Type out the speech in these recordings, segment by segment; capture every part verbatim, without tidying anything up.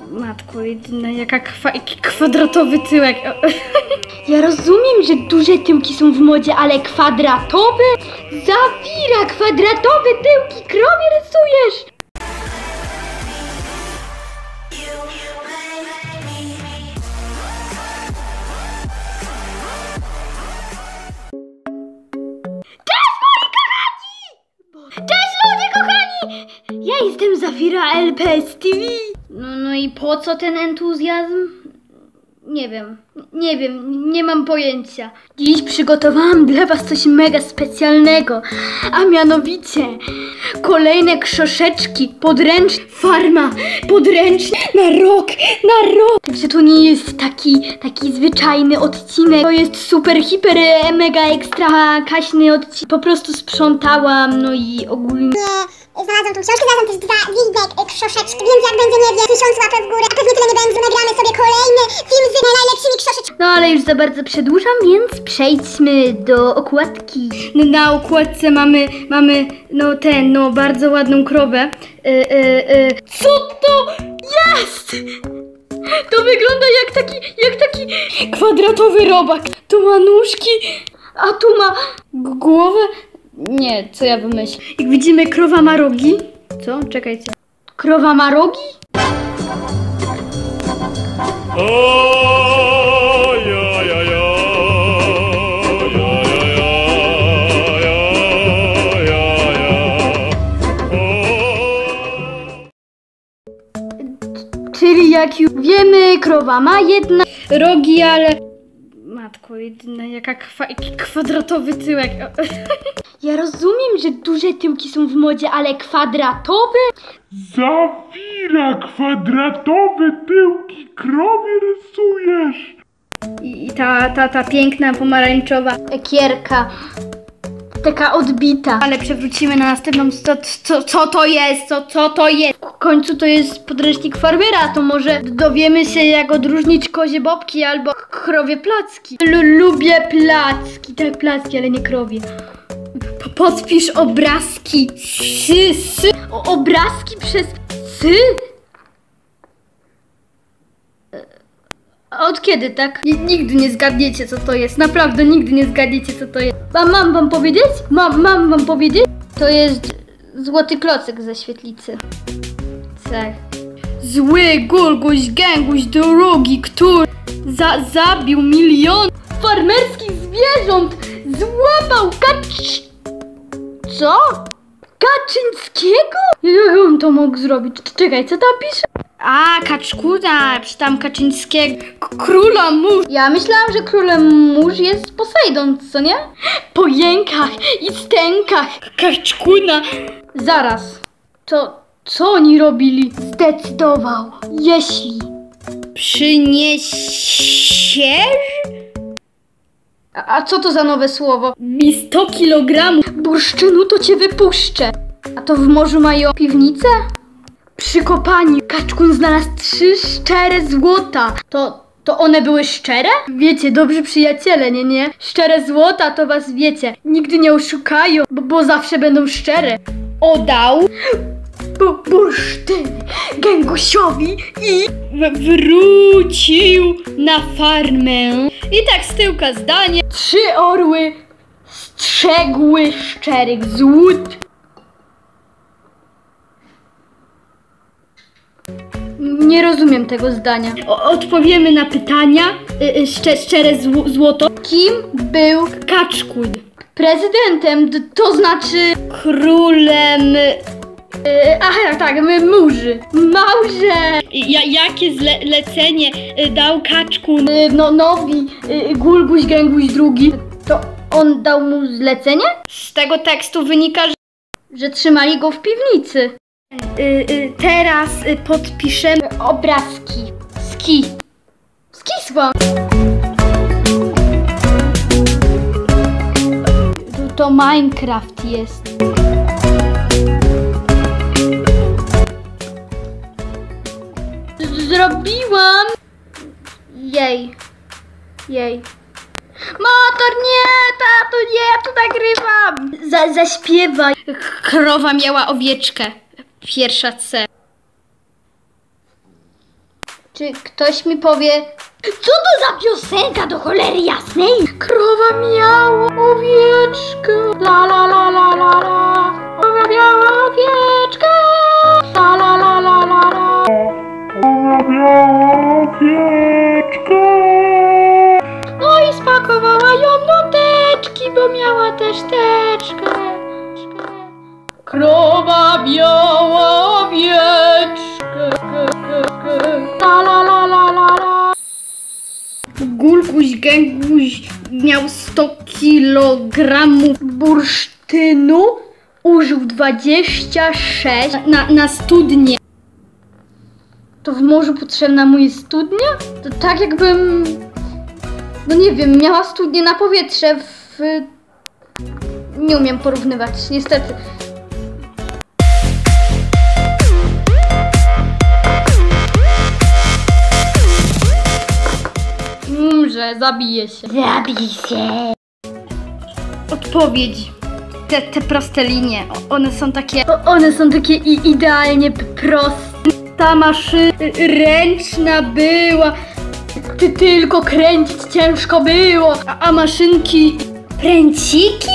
Matko jedyna, jaka kwa kwadratowy tyłek. Ja rozumiem, że duże tyłki są w modzie, ale kwadratowe? Zafira, kwadratowe tyłki, krowie rysujesz! Cześć moi kochani! Cześć ludzie kochani! Ja jestem Zafira L P S T V. No, no i po co ten entuzjazm? Nie wiem, nie wiem, nie mam pojęcia. Dziś przygotowałam dla was coś mega specjalnego, a mianowicie kolejne krzoszeczki podręczne, farma podręczna na rok, na rok. Także to nie jest taki, taki zwyczajny odcinek, to jest super, hiper, mega ekstra kaśny odcinek. Po prostu sprzątałam, no i ogólnie... Znalazłam tą książkę, znalazłam też dwa Wilbeck krzoszeczki, więc jak będzie, nie wiem, tysiąc łapek w górę, a pewnie tyle nie będzie, nagramy sobie kolejny film z najlepszymi krzoszeczkami. No ale już za bardzo przedłużam, więc przejdźmy do okładki. No, na okładce mamy, mamy, no ten, no bardzo ładną krowę. Yy, yy, yy. Co to jest? To wygląda jak taki, jak taki kwadratowy robak. Tu ma nóżki, a tu ma głowę. Nie, co ja wymyślę. Jak widzimy, krowa ma rogi. Co? Czekajcie. Krowa ma rogi? Czyli jak już wiemy, krowa ma jedna rogi, ale... Matko jedyna, jaka kwa kwadratowy tyłek. Ja rozumiem, że duże tyłki są w modzie, ale kwadratowe? Zafira, kwadratowe tyłki, krowie rysujesz. I, i ta, ta, ta piękna pomarańczowa ekierka. Taka odbita. Ale przewrócimy na następną... Co, co, co to jest? Co, co to jest? W końcu to jest podręcznik farmera, to może dowiemy się, jak odróżnić kozie bobki albo krowie placki. L lubię placki, tak placki, ale nie krowie. P podpisz obrazki sy, sy. O, obrazki przez sy? A od kiedy tak? N nigdy nie zgadniecie, co to jest. Naprawdę nigdy nie zgadniecie, co to jest. A mam wam powiedzieć? Mam, mam wam powiedzieć? To jest złoty klocek ze świetlicy. Tak. Zły Gulguś Gęguś drogi, który za zabił milion farmerskich zwierząt! Złapał kacz... Co? Kaczyńskiego? Jak on to mógł zrobić? Czekaj, co tam pisze? A, Kaczkuda, czy tam Kaczyńskiego, K króla mórz. Ja myślałam, że królem mórz jest Posejdon, co nie? Po jękach i stękach. Kaczkuna. Zaraz, to co oni robili? Zdecydował, jeśli przyniesiesz? A, a co to za nowe słowo? Mi sto kilogramów bursztynu, to cię wypuszczę. A to w morzu mają piwnicę? Przy kopaniu Kaczkun znalazł trzy szczere złota. To, to one były szczere? Wiecie, dobrzy przyjaciele, nie, nie? Szczere złota to was, wiecie, nigdy nie oszukają, bo, bo zawsze będą szczere. Oddał bu bursztyny Gęgusiowi i wrócił na farmę. I tak z tyłka zdanie. Trzy orły strzegły szczerych złót. Nie rozumiem tego zdania. O, odpowiemy na pytania. Yy, szcze, szczere zł złoto. Kim był Kaczkun? Prezydentem, to znaczy królem. Yy, ach, tak, my murzy. Małże. Ja, jakie zlecenie dał Kaczkun? Yy, no, nowi, yy, Gulguś Gęguś drugi. To on dał mu zlecenie? Z tego tekstu wynika, że, że trzymali go w piwnicy. Yy, yy, teraz yy, podpiszemy obrazki. Ski. Skisłam. To, to Minecraft jest. Zrobiłam. Jej. Jej. Motor, nie, tato, nie, ja tu nagrywam. Za, zaśpiewaj. Krowa miała owieczkę. Pierwsza C. Czy ktoś mi powie, co to za piosenka do cholery jasnej? Krowa miała owieczkę, la la la la la la. Krowa miała owieczkę, la la la la la la. Krowa miała owieczkę. No i spakowała ją do teczki, bo miała też teczkę. Krowa miała owieczkę, la la la la la la. Gulguś Gęguś miał sto kilogramów Bursztynu użył dwadzieścia sześć. na, na studnię. To w morzu potrzebna mu jest studnia? To tak jakbym, no nie wiem, miała studnię na powietrze w... Nie umiem porównywać, niestety. Umrze, zabije się. Zabij się. Odpowiedź. Te, te proste linie, o- one są takie... O, one są takie i idealnie p- proste. Ta maszyna ręczna była, Ty tylko kręcić ciężko było. a, a maszynki... Pręciki?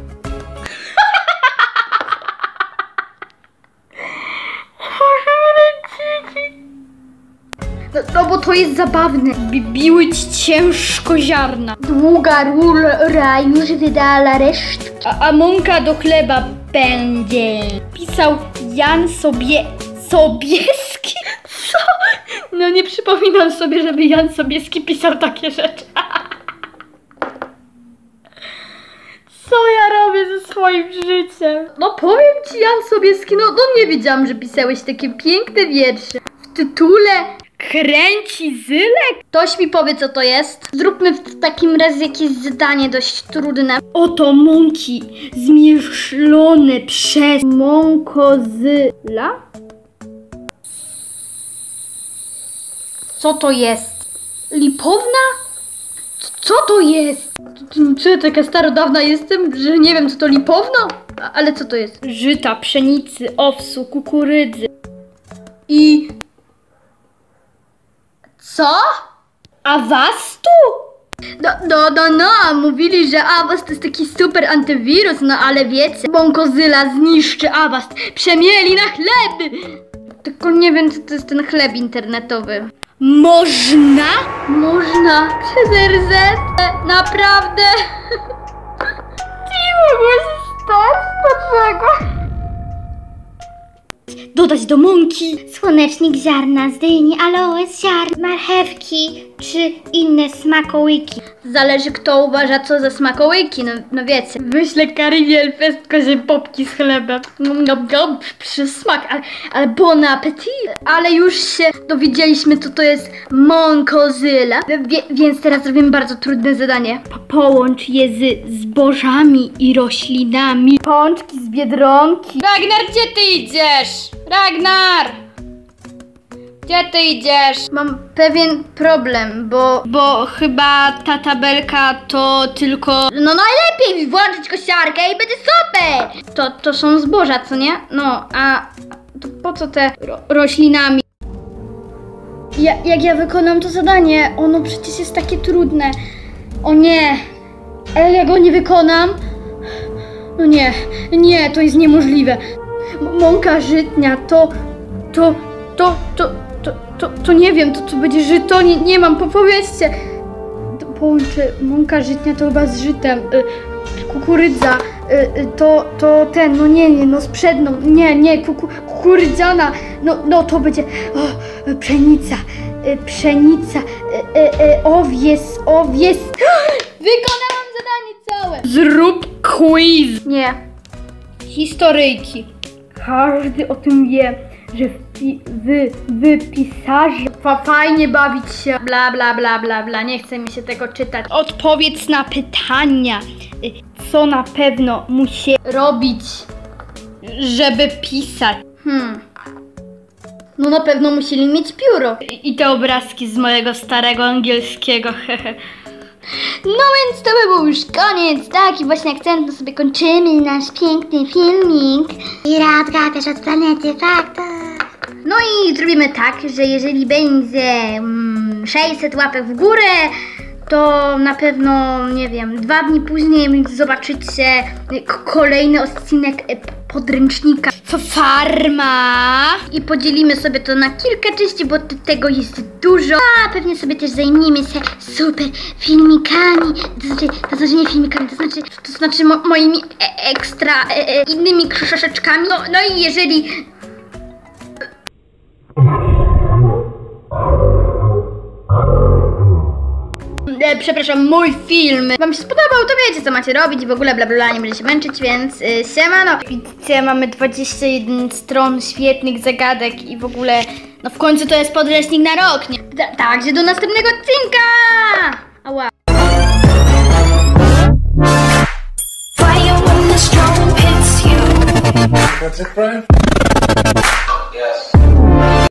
No, no bo to jest zabawne. Bi- biły ci ciężko ziarna. Długa rura już wydala resztki. A, a mąka do chleba będzie. Pisał Jan sobie... Sobieski? Co? No nie przypominam sobie, żeby Jan Sobieski pisał takie rzeczy. Co ja robię ze swoim życiem? No powiem ci, Jan Sobieski, no, no nie wiedziałam, że pisałeś takie piękne wiersze. W tytule Kręci zylek? ktoś mi powie, co to jest. Zróbmy w takim razie jakieś zadanie dość trudne. Oto mąki zmieszlone przez mąkozyla. Co to jest? Lipowna? Co to jest? Co ja taka starodawna jestem, że nie wiem, co to lipowna? A- Ale co to jest? Żyta, pszenicy, owsu, kukurydzy. I... Co? Awastu? No, no, no, no, mówili, że Avast to jest taki super antywirus, no ale wiecie, Mąkozyla zniszczy Avast, przemieli na chleby! Tylko nie wiem, co to jest ten chleb internetowy. Można? Można przez R Z? E, naprawdę? Nie mogło się stać? Dlaczego? Dodać do mąki Słonecznik ziarna z dyni, aloes, ziarn, marchewki czy inne smakołyki. Zależy, kto uważa, co za smakołyki, no, no wiecie. wyślę Karinie Elfestko, że popki z chlebem. No, no, no, przysmak, ale, ale bon appetit. Ale już się dowiedzieliśmy, co to jest Mąkozyla. Wie, więc teraz zrobimy bardzo trudne zadanie. Po- Połącz je z zbożami i roślinami. Pączki z Biedronki. Ragnar, gdzie ty idziesz? Ragnar! Gdzie ty idziesz? Mam pewien problem, bo... Bo chyba ta tabelka to tylko... No najlepiej włączyć kosiarkę i będzie super! To, to są zboża, co nie? No, a to po co te... ro- roślinami. Ja, jak ja wykonam to zadanie, ono przecież jest takie trudne. O nie! Ale jak go nie wykonam? No nie, nie, to jest niemożliwe. M- mąka żytnia, to, to, to, to, to, to, to nie wiem, to, to będzie żyto, nie, nie mam, powiedzcie. To połączę, mąka żytnia to chyba z żytem. Y, kukurydza, y, y, to, to ten, no nie, nie, no z przedną, nie, nie, kuku, kukurydziana, no, no to będzie, o, y, pszenica, y, pszenica, y, y, y, owies, owies. Wykonałam zadanie całe. Zrób quiz. Nie. Historyjki. Każdy o tym wie, że w, pi- wy, wy pisarze... Fa, fajnie bawić się, bla, bla, bla, bla, bla, nie chce mi się tego czytać. Odpowiedz na pytania, y, co na pewno musi Robić. żeby pisać. Hmm. No na pewno musieli mieć pióro. I i te obrazki z mojego starego angielskiego, hehe. No więc to by był już koniec, taki właśnie akcentem sobie kończymy nasz piękny filmik. I Radka też od planety Fakta. No i zrobimy tak, że jeżeli będzie mm, sześćset łapek w górę, to na pewno, nie wiem, dwa dni później zobaczycie kolejny odcinek podręcznika Farma i podzielimy sobie to na kilka części, bo tego jest dużo. A pewnie sobie też zajmiemy się super filmikami, to znaczy, to znaczy nie filmikami, to znaczy, to znaczy mo moimi e ekstra e e innymi krzyżeczkami. No, no i jeżeli E, przepraszam, mój film wam się spodobał, to wiecie co macie robić i w ogóle bla bla, bla nie będę się męczyć, więc yy, siemano. Widzicie, mamy dwadzieścia jeden stron świetnych zagadek i w ogóle, no w końcu to jest podręcznik na rok, nie? Ta, także do następnego odcinka! Ała. Fire when the storm hits you. That's it, Brian? Yes.